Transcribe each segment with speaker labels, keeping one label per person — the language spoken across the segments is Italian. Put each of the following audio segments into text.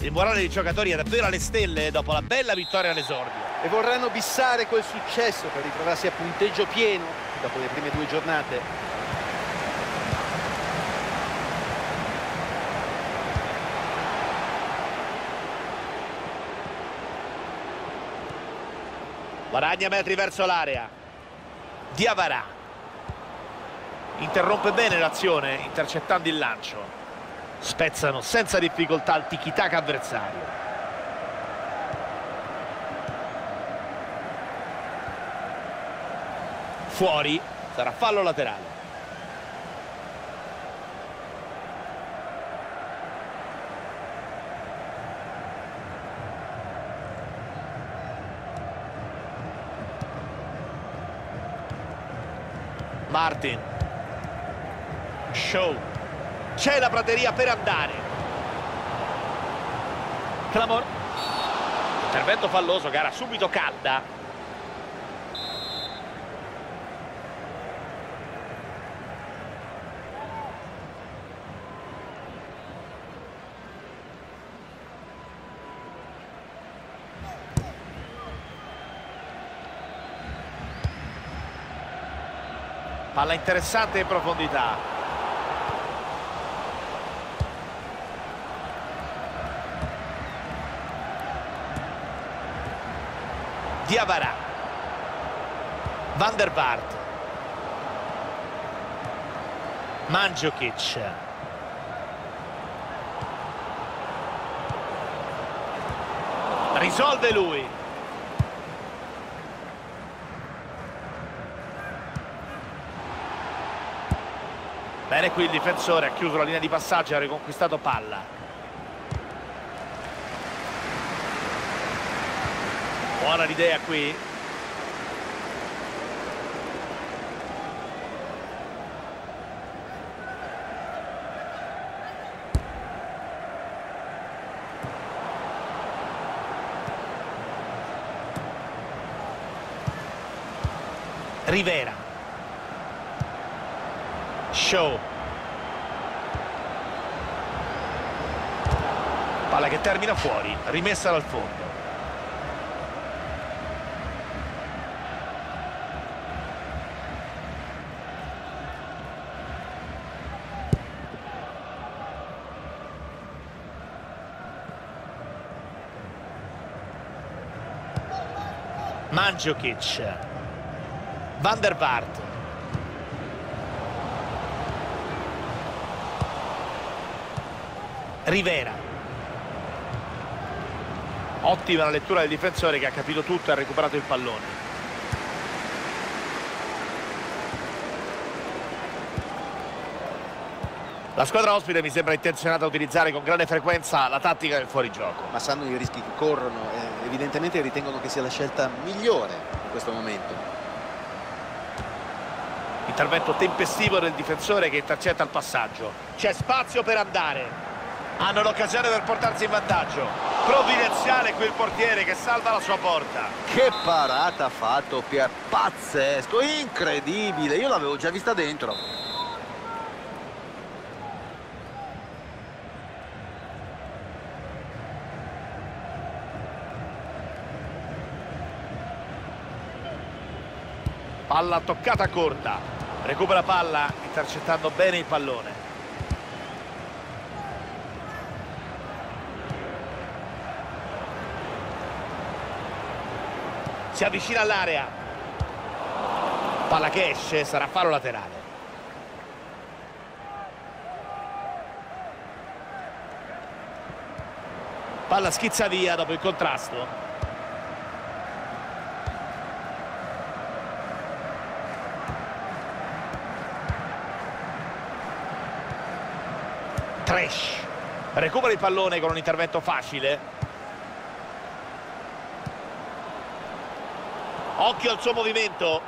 Speaker 1: Il morale dei giocatori è davvero alle stelle dopo la bella vittoria all'esordio.
Speaker 2: E vorranno bissare quel successo per ritrovarsi a punteggio pieno dopo le prime 2 giornate.
Speaker 1: Guadagna metri verso l'area. Diawara interrompe bene l'azione intercettando il lancio. Spezzano senza difficoltà il tiki-taka avversario. Fuori, sarà fallo laterale. Martin. Shaw. C'è la prateria per andare. Clamor. Intervento falloso, gara subito calda. Palla interessante in profondità. Diawara. Van der Vaart. Mandžukić. Risolve lui. Bene qui il difensore, ha chiuso la linea di passaggio e ha riconquistato palla. Buona l'idea qui. Rivera. Shaw. Palla che termina fuori, rimessa dal fondo. Mandžukić. Van der Vaart. Rivera. Ottima la lettura del difensore che ha capito tutto e ha recuperato il pallone. La squadra ospite mi sembra intenzionata a utilizzare con grande frequenza la tattica del fuorigioco.
Speaker 2: Ma sanno i rischi che corrono e evidentemente ritengono che sia la scelta migliore in questo momento.
Speaker 1: Intervento tempestivo del difensore che intercetta il passaggio. C'è spazio per andare. Hanno l'occasione per portarsi in vantaggio. Provvidenziale qui il portiere che salva la sua porta.
Speaker 2: Che parata ha fatto Pier, pazzesco, incredibile, io l'avevo già vista dentro.
Speaker 1: Palla toccata corta. Recupera palla intercettando bene il pallone. Si avvicina all'area. Palla che esce, sarà fallo laterale. Palla schizza via dopo il contrasto. Trash. Recupera il pallone con un intervento facile. Occhio al suo movimento.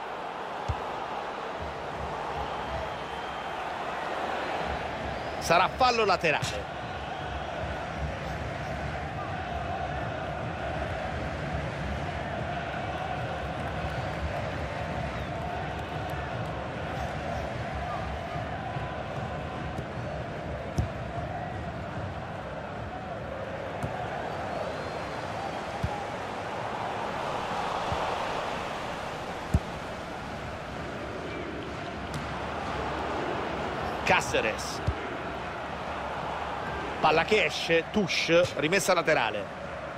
Speaker 1: Sarà fallo laterale. Cáceres. Palla che esce, touche, rimessa laterale.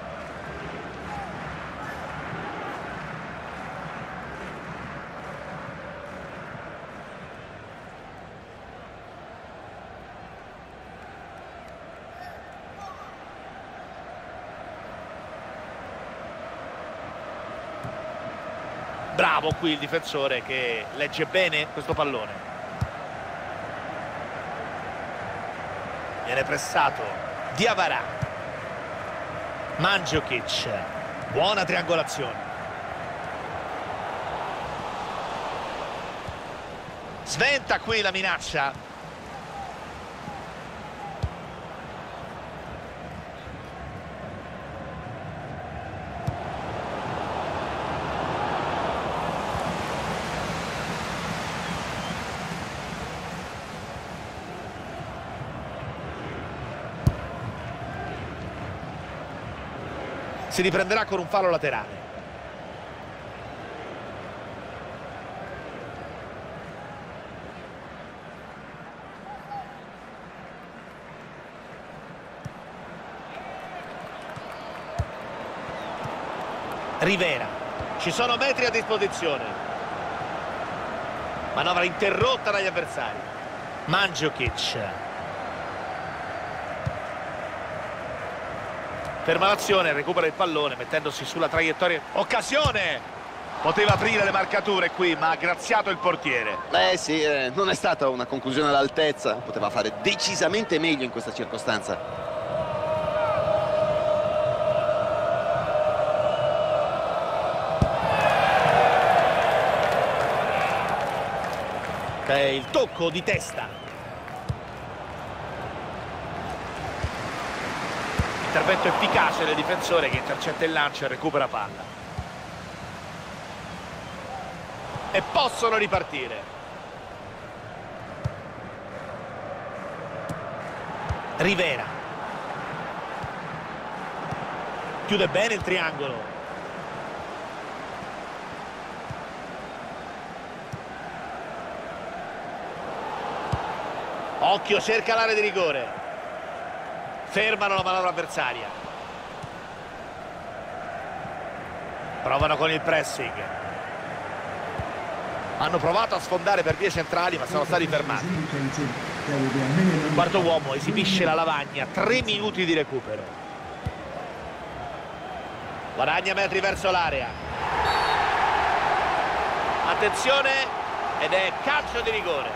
Speaker 1: Bravo qui il difensore che legge bene questo pallone. Viene pressato Diawara. Mandžukić. Buona triangolazione. Sventa qui la minaccia. Si riprenderà con un fallo laterale. Rivera. Ci sono metri a disposizione. Manovra interrotta dagli avversari. Mandžukić. Ferma l'azione, recupera il pallone mettendosi sulla traiettoria. Occasione! Poteva aprire le marcature qui, ma ha graziato il portiere.
Speaker 2: Sì, non è stata una conclusione all'altezza. Poteva fare decisamente meglio in questa circostanza.
Speaker 1: Il tocco di testa. Intervento efficace del difensore che intercetta il lancio e recupera palla. E possono ripartire. Rivera. Chiude bene il triangolo. Occhio, cerca l'area di rigore. Fermano la manovra avversaria. Provano con il pressing. Hanno provato a sfondare per vie centrali ma sono stati fermati. Il quarto uomo esibisce la lavagna. 3 minuti di recupero. Guadagna metri verso l'area. Attenzione, ed è calcio di rigore.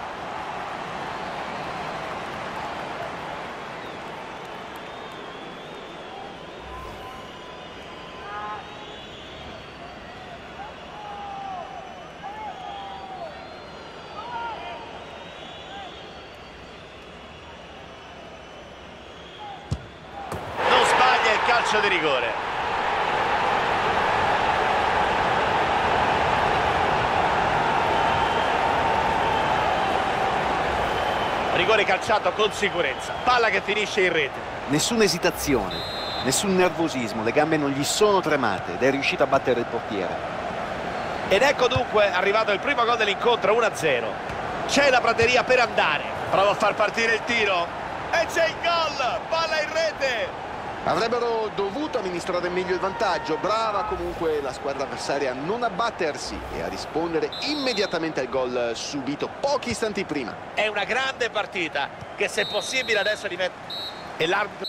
Speaker 1: Calcio di rigore. Rigore calciato con sicurezza. Palla che finisce in rete.
Speaker 2: Nessuna esitazione, nessun nervosismo, le gambe non gli sono tremate ed è riuscito a battere il portiere.
Speaker 1: Ed ecco dunque arrivato il primo gol dell'incontro, 1-0. C'è la prateria per andare. Prova a far partire il tiro. E c'è il gol! Palla in rete!
Speaker 2: Avrebbero dovuto amministrare meglio il vantaggio. Brava comunque la squadra avversaria a non abbattersi e a rispondere immediatamente al gol subito pochi istanti prima.
Speaker 1: È una grande partita che se possibile adesso diventa... E l'arbitro...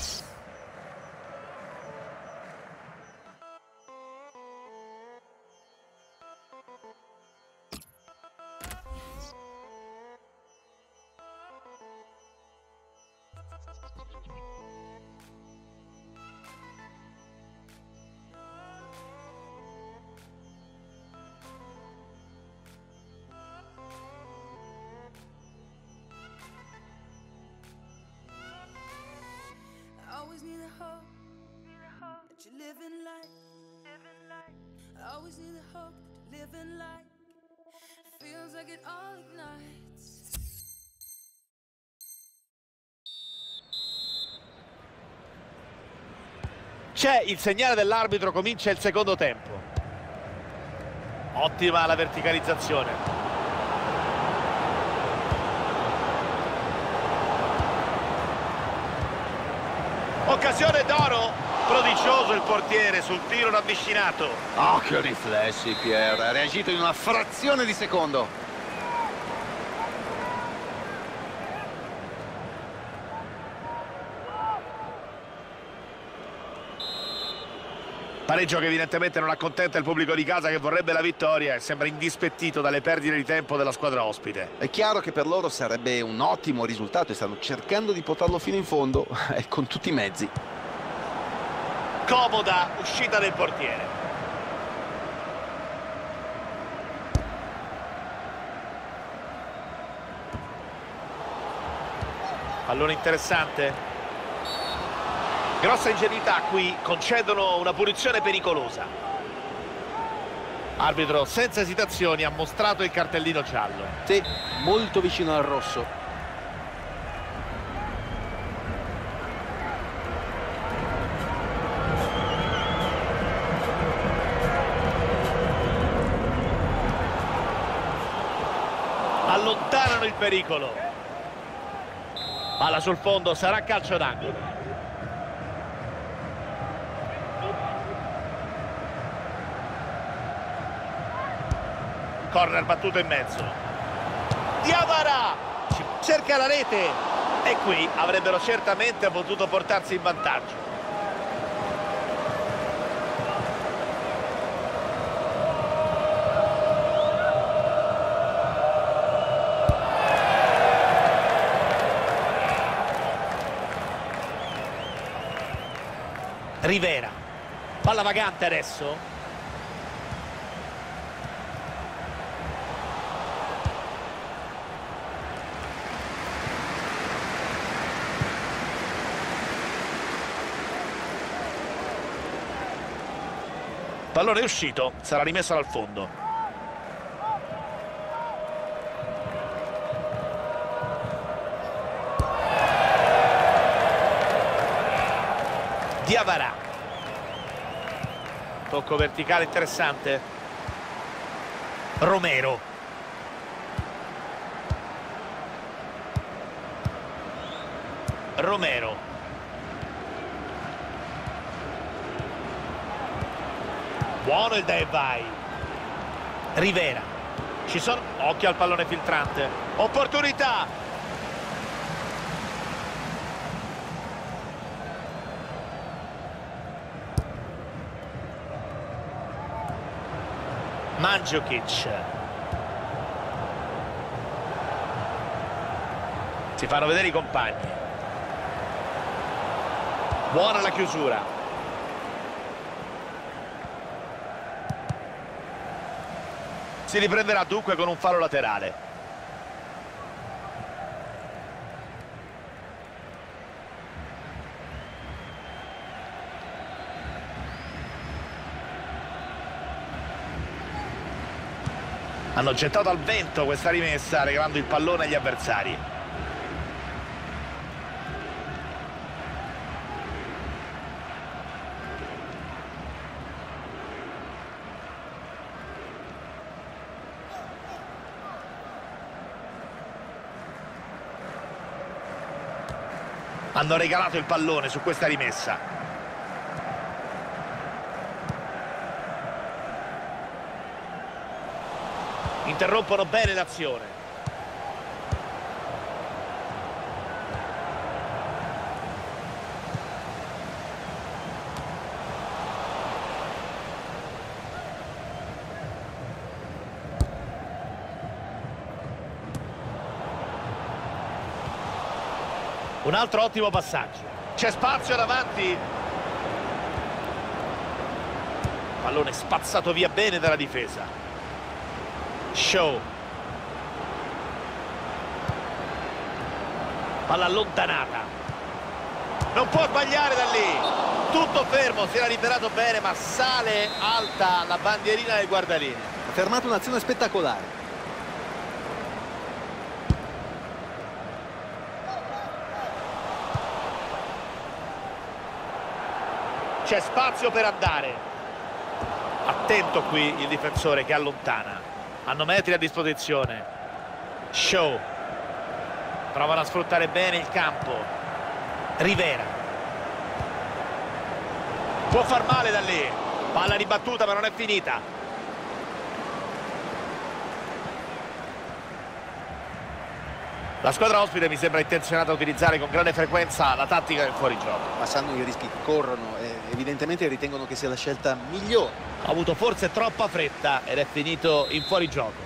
Speaker 3: Always need a hope that you're living like. I always need a hope that you're living like. Feels like it all ignites.
Speaker 1: C'è il segnale dell'arbitro, comincia il secondo tempo. Ottima la verticalizzazione. Occasione d'oro, prodigioso il portiere sul tiro ravvicinato.
Speaker 2: Oh, che riflessi, Pierre, ha reagito in una frazione di secondo.
Speaker 1: Pareggio che evidentemente non accontenta il pubblico di casa, che vorrebbe la vittoria e sembra indispettito dalle perdite di tempo della squadra ospite.
Speaker 2: È chiaro che per loro sarebbe un ottimo risultato e stanno cercando di portarlo fino in fondo e con tutti i mezzi.
Speaker 1: Comoda uscita del portiere. Pallone interessante. Grossa ingenuità qui, concedono una punizione pericolosa. Arbitro senza esitazioni ha mostrato il cartellino giallo.
Speaker 2: Sì, molto vicino al rosso.
Speaker 1: Allontanano il pericolo. Palla sul fondo, sarà calcio d'angolo. Corner battuto in mezzo. Diawara cerca la rete e qui avrebbero certamente potuto portarsi in vantaggio. Rivera, palla vagante adesso. Pallone è uscito, sarà rimesso dal fondo. Diawara. Tocco verticale interessante. Romero. Romero. Buono il dai e vai. Rivera. Ci sono. Occhio al pallone filtrante. Opportunità. Mandžukić. Si fanno vedere i compagni. Buona la chiusura. Si riprenderà dunque con un fallo laterale. Hanno gettato al vento questa rimessa, regalando il pallone agli avversari. Hanno regalato il pallone su questa rimessa. Interrompono bene l'azione. Un altro ottimo passaggio. C'è spazio davanti. Pallone spazzato via bene dalla difesa. Shaw. Palla allontanata. Non può sbagliare da lì. Tutto fermo, si era liberato bene, ma sale alta la bandierina del guardalinee.
Speaker 2: Ha fermato un'azione spettacolare.
Speaker 1: C'è spazio per andare. Attento qui il difensore che allontana. Hanno metri a disposizione. Shaw. Provano a sfruttare bene il campo. Rivera. Può far male da lì. Palla ribattuta ma non è finita. La squadra ospite mi sembra intenzionata a utilizzare con grande frequenza la tattica del fuorigioco.
Speaker 2: Ma sanno i rischi che corrono e evidentemente ritengono che sia la scelta migliore.
Speaker 1: Ha avuto forse troppa fretta ed è finito in fuorigioco.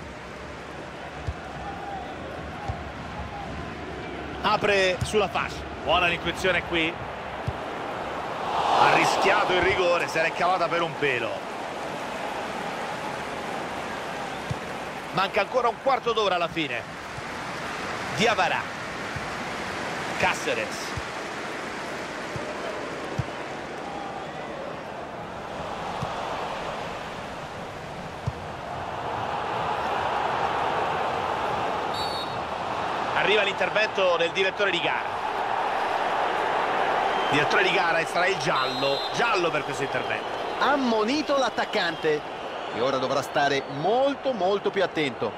Speaker 1: Apre sulla fascia. Buona l'intuizione qui. Ha rischiato il rigore, se l'è cavata per un pelo. Manca ancora un quarto d'ora alla fine. Diawara, Cáceres, arriva l'intervento del direttore di gara. Il direttore di gara estrae il giallo per questo intervento.
Speaker 2: Ammonito l'attaccante e ora dovrà stare molto più attento.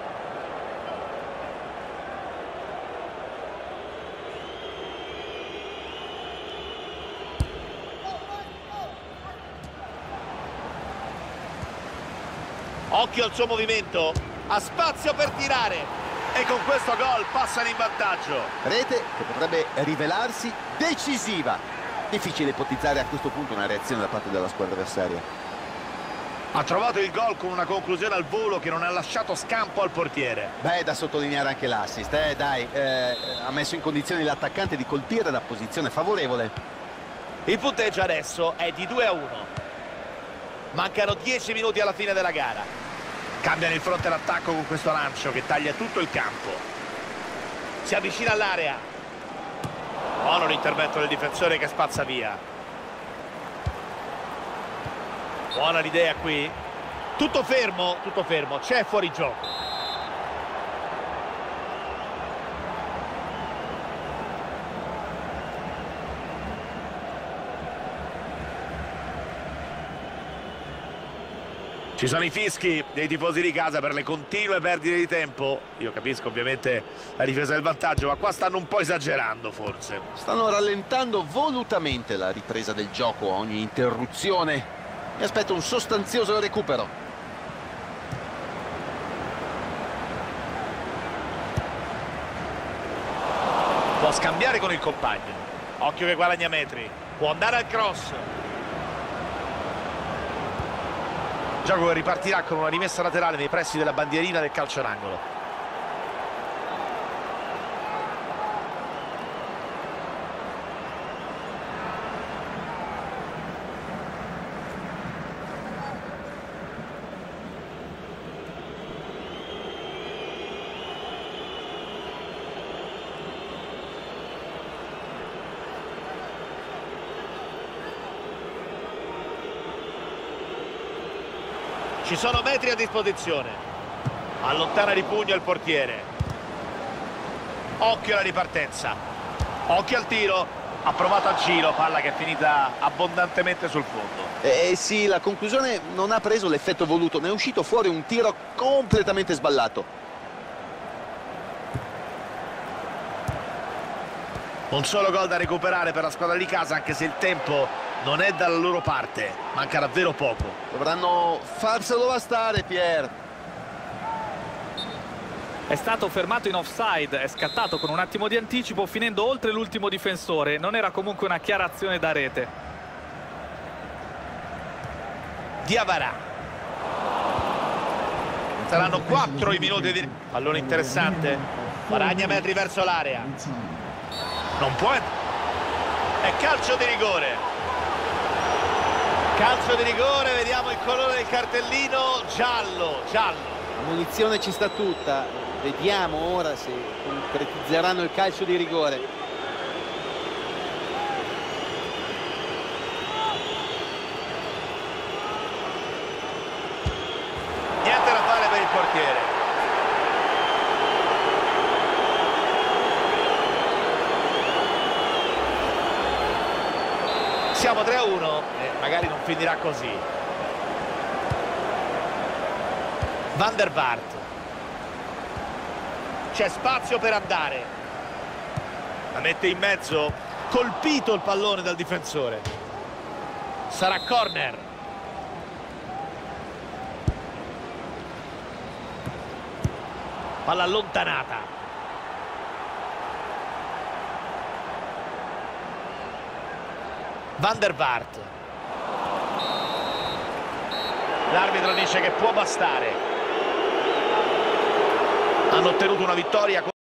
Speaker 1: Occhio al suo movimento, ha spazio per tirare e con questo gol passano in vantaggio.
Speaker 2: Rete che potrebbe rivelarsi decisiva. Difficile ipotizzare a questo punto una reazione da parte della squadra avversaria.
Speaker 1: Ha trovato il gol con una conclusione al volo che non ha lasciato scampo al portiere.
Speaker 2: Beh, da sottolineare anche l'assist, ha messo in condizione l'attaccante di colpire da posizione favorevole.
Speaker 1: Il punteggio adesso è di 2-1. Mancano 10 minuti alla fine della gara. Cambiano il fronte d'attacco con questo lancio che taglia tutto il campo. Si avvicina all'area. Buono l'intervento del difensore che spazza via. Buona l'idea qui. Tutto fermo, c'è fuori gioco. Ci sono i fischi dei tifosi di casa per le continue perdite di tempo. Io capisco ovviamente la difesa del vantaggio, ma qua stanno un po' esagerando forse.
Speaker 2: Stanno rallentando volutamente la ripresa del gioco a ogni interruzione. Mi aspetto un sostanzioso recupero.
Speaker 1: Può scambiare con il compagno. Occhio che guadagna metri. Può andare al cross. Gioco che ripartirà con una rimessa laterale nei pressi della bandierina del calcio d'angolo. Ci sono metri a disposizione. Allontana di pugno il portiere. Occhio alla ripartenza. Occhio al tiro. Ha provato al giro, palla che è finita abbondantemente sul fondo.
Speaker 2: Sì, la conclusione non ha preso l'effetto voluto. Ne è uscito fuori un tiro completamente sballato.
Speaker 1: Un solo gol da recuperare per la squadra di casa, anche se il tempo non è dalla loro parte. Manca davvero poco.
Speaker 2: Dovranno farselo bastare, Pier.
Speaker 4: È stato fermato in offside, è scattato con un attimo di anticipo finendo oltre l'ultimo difensore. Non era comunque una chiara azione da rete.
Speaker 1: Diawara. Saranno 4 i minuti di... Pallone interessante. Guadagna metri verso l'area. Non può... È calcio di rigore. Calcio di rigore, vediamo il colore del cartellino, giallo.
Speaker 2: La munizione ci sta tutta. Vediamo ora se concretizzeranno il calcio di rigore.
Speaker 1: Niente da fare per il portiere. Siamo 3-1 e magari non finirà così. Van der Vaart. C'è spazio per andare. La mette in mezzo. Colpito il pallone dal difensore. Sarà corner. Palla allontanata. Van der Vaart. L'arbitro dice che può bastare. Hanno ottenuto una vittoria.